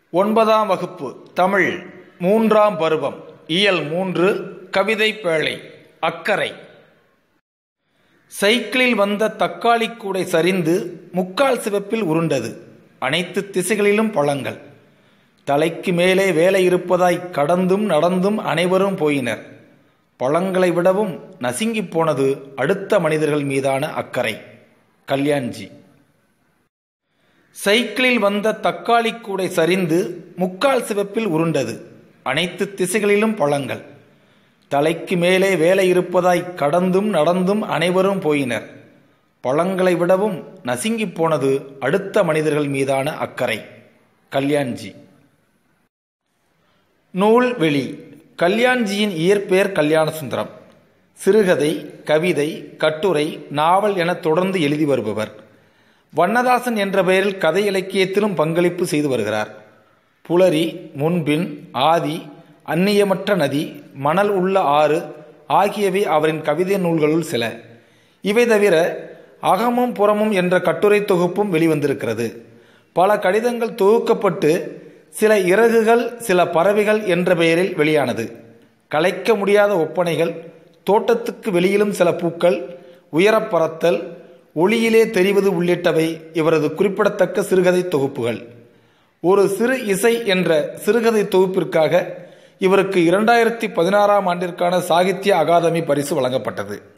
9ஆம் வகுப்பு தமிழ் 3ஆம் பருவம் இயல் 3 கவிதை பேழை அக்கரை. சைக்கிளில் வந்த தக்காளி கூடை சரிந்து முக்கால் சிவப்பில் உருண்டது. அனைத்து திசைகளிலும் பழங்கள். தலைக்கு மேலே வேலை இருப்பதாய் கடந்தும் நடந்தும் அனைவரும் போயினர். பழங்களை விடவும் நசுங்கி போனது அடுத்த மனிதர்கள் மீதான அக்கறை. கல்யாண்ஜி. சைக்கிளில் வந்த தக்காளி கூடை சரிந்து முக்கால் சிவப்பில் உருண்டது. அனைத்து திசைகளிலும் பழங்கள். தலைக்கு மேலே வேலை இருப்பதாய் கடந்தும் நடந்தும் அனைவரும் போயினர். பழங்களை விடவும் நசுங்கி போனது அடுத்த மனிதர்கள் மீதான அக்கறை. கல்யாண்ஜி. நூல் வெளி. கல்யாண்ஜியின் இயற்பெயர் கல்யாணசுந்தரம். சிறுகதை, கவிதை, கட்டுரை, நாவல் என தொடர்ந்து எழுதி வருபவர். வண்ணதாசன் என்ற பெயரில் கதை இலக்கியத்திலும் பங்களிப்பு செய்து வருகிறார். புலரி, முன்பின், ஆதி, அந்நியமற்ற நதி, மணல் உள்ள ஆறு ஆகியவை அவரின் கவிதை நூல்களுள் சில. இவை தவிர அகமும் புறமும் என்ற கட்டுரை தொகுப்பும் வெளிவந்திருக்கிறது. பல கடிதங்கள் தொகுக்கப்பட்டு சில இறகுகள் சில பறவைகள் என்ற பெயரில் வெளியானது. கலைக்க முடியாத ஒப்பனைகள், தோட்டத்துக்கு வெளியிலும் சில பூக்கள், உயரப்பறத்தல், ஒளியிலே தெரிவது உள்ளிட்டவை இவரது குறிப்பிடத்தக்க சிறுகதை தொகுப்புகள். ஒரு சிறு இசை என்ற சிறுகதை தொகுப்பிற்காக இவருக்கு 2016ஆம் ஆண்டிற்கான சாகித்ய அகாதமி பரிசு வழங்கப்பட்டது.